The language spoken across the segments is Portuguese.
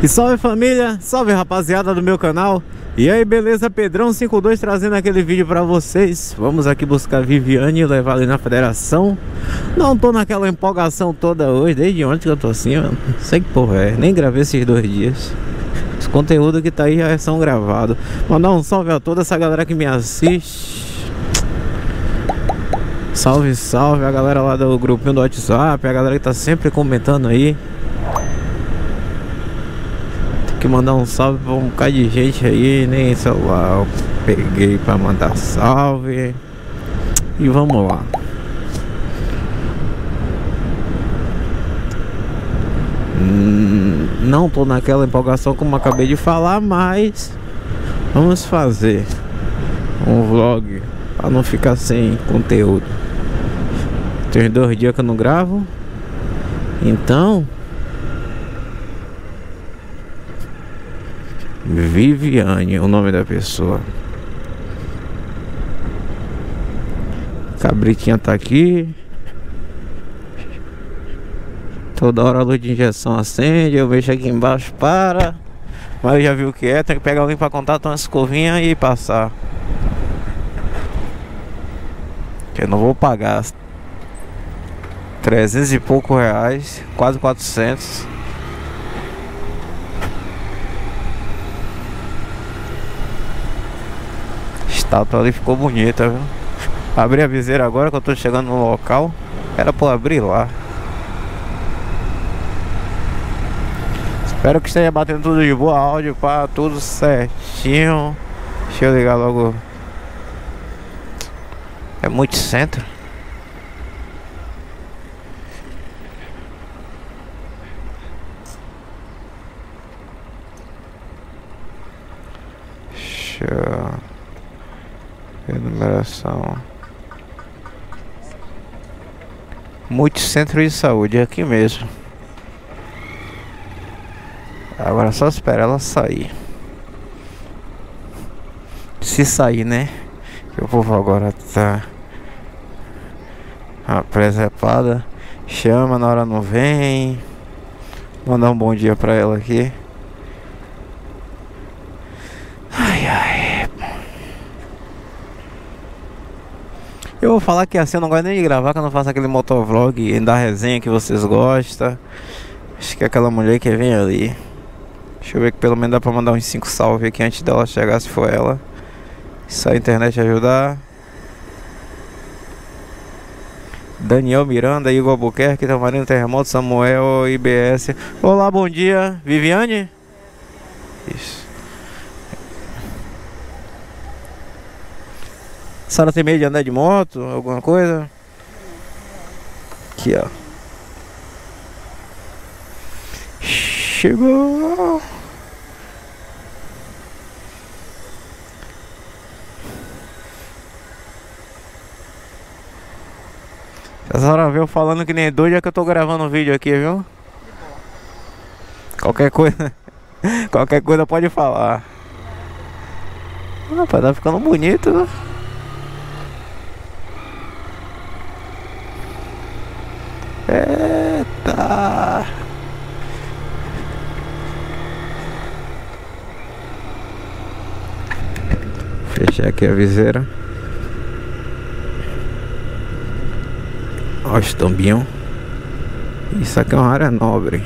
E salve família, salve rapaziada do meu canal. E aí beleza, Pedrão52 trazendo aquele vídeo pra vocês. Vamos aqui buscar a Viviane e levar ali na federação. Não tô naquela empolgação toda hoje, desde ontem que eu tô assim, não sei que porra é. Nem gravei esses 2 dias. Os conteúdos que tá aí já são gravados. Mandar um salve a toda essa galera que me assiste. Salve, salve a galera lá do grupinho do WhatsApp, a galera que tá sempre comentando aí. Que mandar um salve pra um bocado de gente aí, nem celular eu peguei pra mandar salve. E vamos lá. Não tô naquela empolgação como acabei de falar, mas vamos fazer um vlog pra não ficar sem conteúdo. Tem 2 dias que eu não gravo, então Viviane, o nome da pessoa. Cabritinha tá aqui. Toda hora a luz de injeção acende. Eu mexo aqui embaixo, para. Mas eu já vi o que é. Tem que pegar alguém pra contar uma escovinha e passar. Que eu não vou pagar 300 e pouco reais, quase 400. A estátua ali ficou bonita, viu? Abri a viseira agora que eu tô chegando no local. Era pra abrir lá. Espero que esteja batendo tudo de boa, áudio pá, tudo certinho. Deixa eu ligar logo. É muito centro. Deixa eu... Enumeração. Multicentro de saúde, é aqui mesmo. Agora só esperar ela sair. Se sair, né? Que o povo agora tá presepada. Chama, na hora não vem. Mandar um bom dia pra ela aqui. Ai, ai. Eu vou falar que assim eu não gosto nem de gravar, que eu não faço aquele motovlog e da resenha que vocês gostam. Acho que é aquela mulher que vem ali. Deixa eu ver que pelo menos dá pra mandar uns 5 salve aqui antes dela chegar, se for ela. Se a internet ajudar. Daniel Miranda, Igor Albuquerque, Tamarino Terremoto, Samuel, IBS. Olá, bom dia. Viviane? Isso. A senhora tem medo de andar de moto, alguma coisa? Aqui, ó. Chegou. A senhora veio falando que nem doido, é que eu tô gravando um vídeo aqui, viu? Qualquer coisa qualquer coisa pode falar. Rapaz, tá ficando bonito, né? Eita! Fechar aqui a viseira. Ó, os tombinhos. Isso aqui é uma área nobre.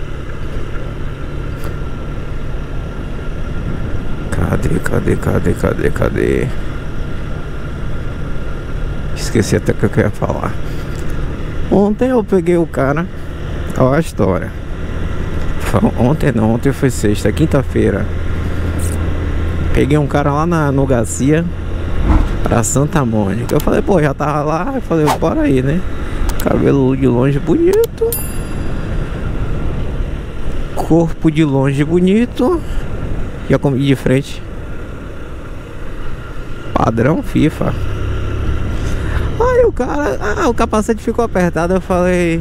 Cadê? Esqueci até o que eu queria falar. Ontem eu peguei o cara. Olha a história. Ontem não, ontem foi sexta, quinta-feira. Peguei um cara lá no Garcia pra Santa Mônica. Eu falei, pô, já tava lá. Eu falei, bora aí, né? Cabelo de longe bonito. Corpo de longe bonito. Já comi de frente. Padrão FIFA. Aí o cara, o capacete ficou apertado. Eu falei,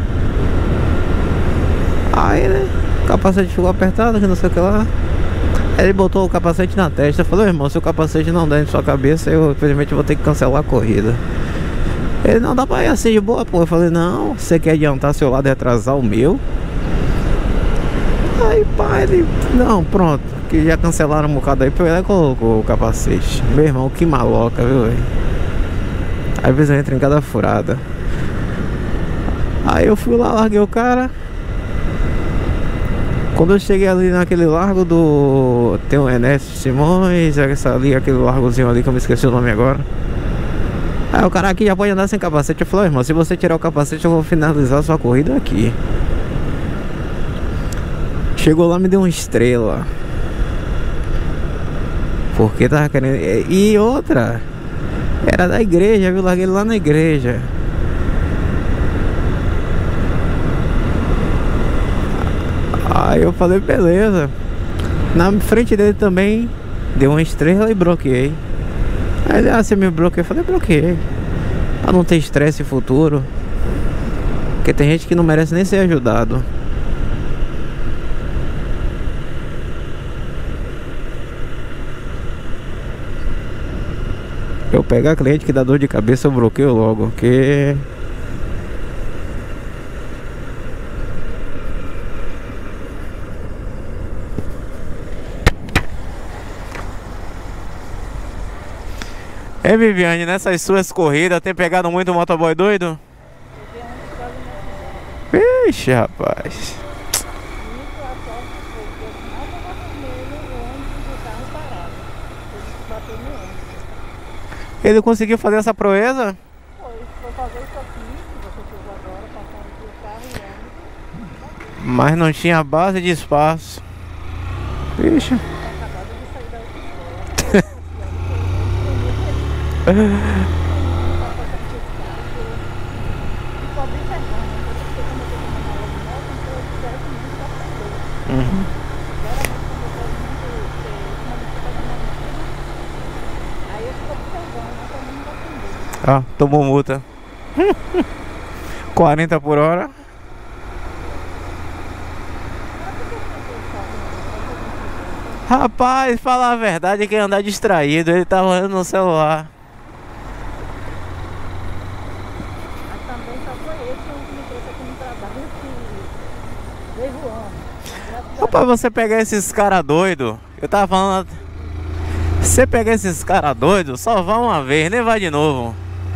aí, né? O capacete ficou apertado, que não sei o que lá. Aí ele botou o capacete na testa. Eu falei, irmão, se o capacete não der em sua cabeça, eu infelizmente vou ter que cancelar a corrida. Ele, não, dá pra ir assim de boa, pô. Eu falei, não, você quer adiantar seu lado e atrasar o meu? Aí pá, ele... Não, pronto, que já cancelaram um bocado aí, ele colocou o capacete. Meu irmão, que maloca, viu, velho? Às vezes eu entro em cada furada. Aí eu fui lá, larguei o cara. Quando eu cheguei ali naquele largo do... Tem o Ernesto Simões, aquele largozinho ali que eu me esqueci o nome agora. Aí o cara aqui já pode andar sem capacete. Eu falei, irmão, se você tirar o capacete eu vou finalizar a sua corrida aqui. Chegou lá, me deu uma estrela. Porque tava querendo... E outra, era da igreja, viu? Larguei ele lá na igreja. Aí eu falei, beleza. Na frente dele também deu uma estrela e bloqueei. Aí ele, você me bloqueou? Eu falei, bloqueei. Pra não ter estresse futuro. Porque tem gente que não merece nem ser ajudado. Eu pegar cliente que dá dor de cabeça, eu bloqueio logo. Porque... Ei, Viviane, nessas suas corridas, tem pegado muito motoboy doido? Vixe, rapaz. Ele conseguiu fazer essa proeza? Foi fazer isso aqui, que você fez agora, passar aqui o carro e ônibus. Mas não tinha base de espaço. Vixe. Acabado de sair da outra escola. Ó, tomou multa. 40 por hora. Rapaz, falar a verdade é que andar distraído. Ele tava olhando no celular. Mas também só foi esse que me trouxe aqui no trabalho que veio voando. Rapaz, você pegar esses caras doidos. Eu tava falando. Você pegar esses caras doidos, só vai uma vez, nem vai de novo.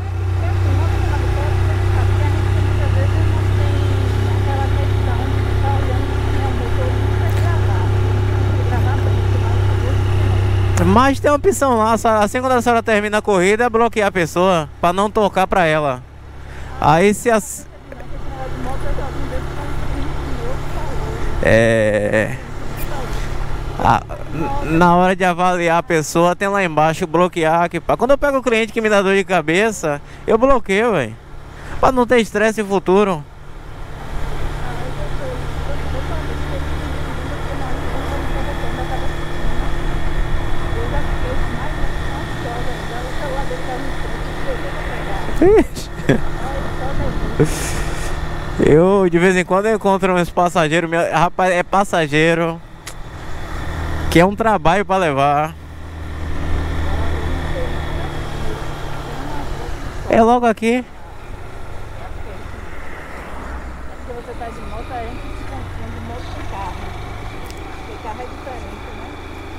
Mas tem uma opção lá, assim quando a senhora termina a corrida, é bloquear a pessoa pra não tocar pra ela. Aí se as... Na hora de avaliar a pessoa, tem lá embaixo bloquear. Quando eu pego o cliente que me dá dor de cabeça, eu bloqueio, velho. Pra não ter estresse futuro. Eu de vez em quando encontro uns passageiros, rapaz, é passageiro que é um trabalho pra levar. É logo aqui. Porque você tá de moto, a gente se confunde moto com carro. Porque carro é diferente, né?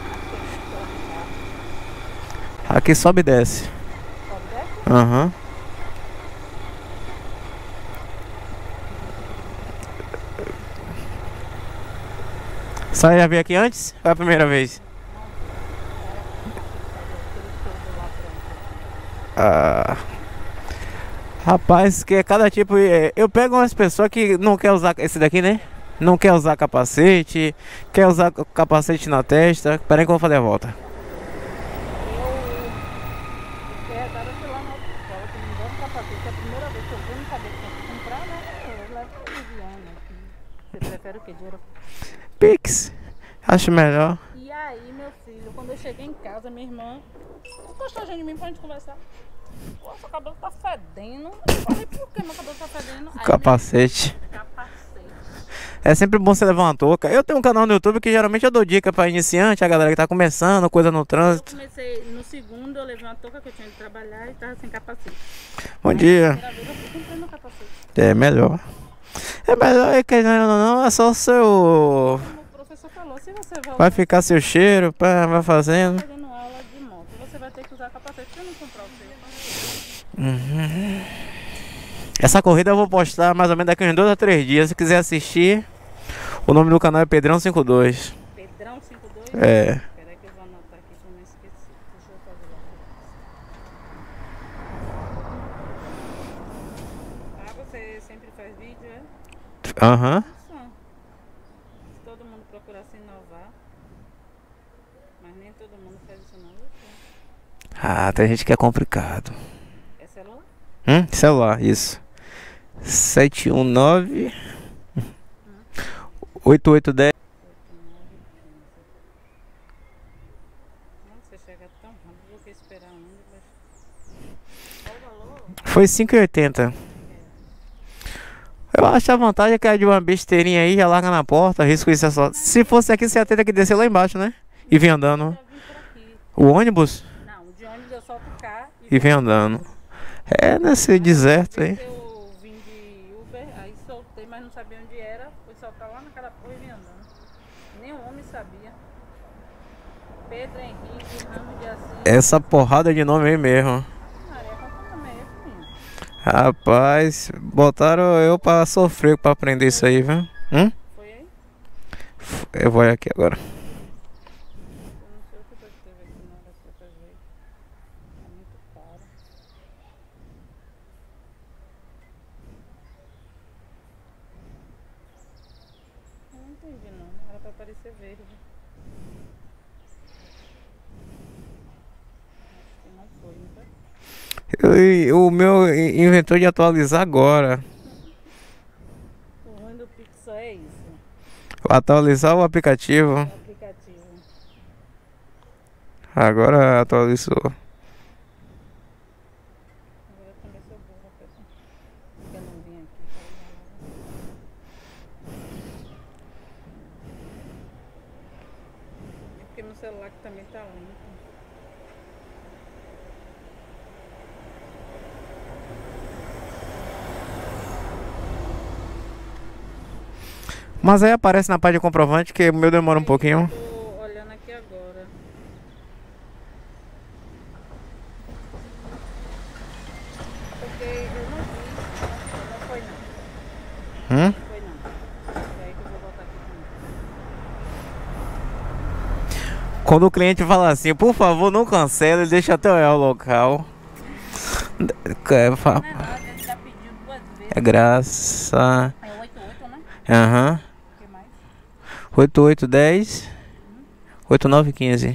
Aqui sobe e desce. Sobe e desce? Aham. Você já veio aqui antes? Foi a primeira vez? Ah, rapaz, que é cada tipo. Eu pego umas pessoas que não quer usar esse daqui, né? Não quer usar capacete, quer usar capacete na testa. Pera aí que eu vou fazer a volta. Agora eu fui lá na outra escola, que me deram capacete. É a primeira vez que eu vou, não sabia que tinha que comprar, né? Eu levo pra Viviane aqui. Você prefere o que? Dinheiro? Pix, acho melhor. E aí, meu filho, quando eu cheguei em casa, minha irmã encostou de mim pra gente conversar. Pô, seu cabelo tá fedendo. Eu falei, por que meu cabelo tá fedendo? Aí, Capacete. capacete. É sempre bom você levar uma touca. Eu tenho um canal no YouTube que geralmente eu dou dica pra iniciante, a galera que tá começando, coisa no Eu trânsito. comecei, no segundo eu levei uma touca que eu tinha de trabalhar e tava sem capacete. Bom dia. Primeira vez eu fui comprando capacete. É melhor. É melhor, querendo ou não, é só o seu... Como se você voltar Vai ficar seu cheiro, pá, vai fazendo. fazendo aula de moto, você vai ter que usar capacete. Se eu não comprar o seu, Essa corrida eu vou postar mais ou menos daqui uns 2 a 3 dias. Se quiser assistir, o nome do canal é Pedrão52. Pedrão 52? É. Peraí que eu vou anotar aqui pra eu não esquecer. Deixa eu fazer lá. Ah, você sempre faz vídeo, é? Aham. Nossa. Se todo mundo procurar se inovar. Mas nem todo mundo faz isso não, viu? Ah, tem gente que é complicado. É celular? Celular, isso. 719 8810. Nossa, você chega tão rápido, eu vou esperar ainda. Qual o valor? Foi 5,80. Eu acho a vantagem é que é de uma besteirinha aí, já larga na porta, risco isso é só. Se fosse aqui, você ia ter que descer lá embaixo, né? E vir andando. Eu vim por aqui. O ônibus? Não, de ônibus eu solto o carro E vem andando. É nesse deserto aí. Eu vim de Uber, aí soltei, mas não sabia onde era. Fui soltar lá naquela porra e vim andando. Nem o homem sabia. Pedro Henrique, Ramos de Assis. Essa porrada de nome aí mesmo. Maria, qual foi o nome aí, menino? Rapaz, botaram eu pra sofrer pra aprender isso aí, viu? Foi aí? Eu vou aqui agora. Eu não sei o que você teve aqui na hora que eu peguei. É muito caro. Eu não entendi não. Era pra parecer verde. Acho que não foi, não foi? O meu inventou de atualizar agora. O ruim do Pix só é isso. Atualizar o aplicativo. O aplicativo. Agora atualizou. Agora eu também sou burra, pessoal. Porque eu não vim aqui. É porque meu celular aqui também tá lento. Mas aí aparece na página de comprovante que o meu demora um pouquinho. Tô olhando aqui agora. Porque eu não vi. Não foi não. Hum? Foi não. É aí que eu vou botar aqui também. Quando o cliente fala assim, por favor, não cancele, deixa até eu olhar o local. Não é nada, ele já pediu 2 vezes. É graça. É 88, né? Aham. O que mais? 8810 8915.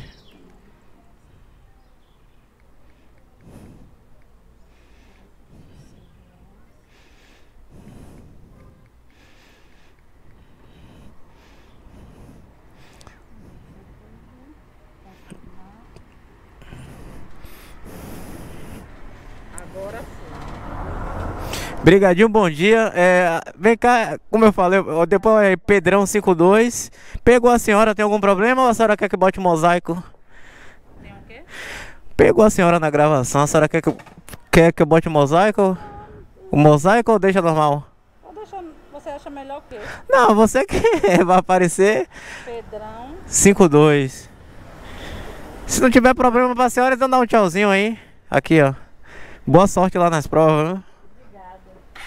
Agora foi. Brigadinho, bom dia. Vem cá, como eu falei, depois é Pedrão52. Pegou a senhora, tem algum problema ou a senhora quer que bote mosaico? Tem o quê? Pegou a senhora na gravação, a senhora quer que eu bote mosaico? O mosaico ou deixa normal? Ou deixa, você acha melhor o quê? Não, você que vai aparecer Pedrão. 52. Se não tiver problema pra senhora, então dá um tchauzinho aí. Aqui, ó. Boa sorte lá nas provas, viu? Obrigada.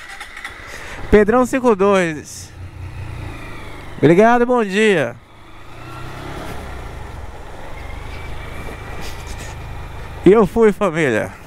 Pedrão52. Obrigado, bom dia. E eu fui, família.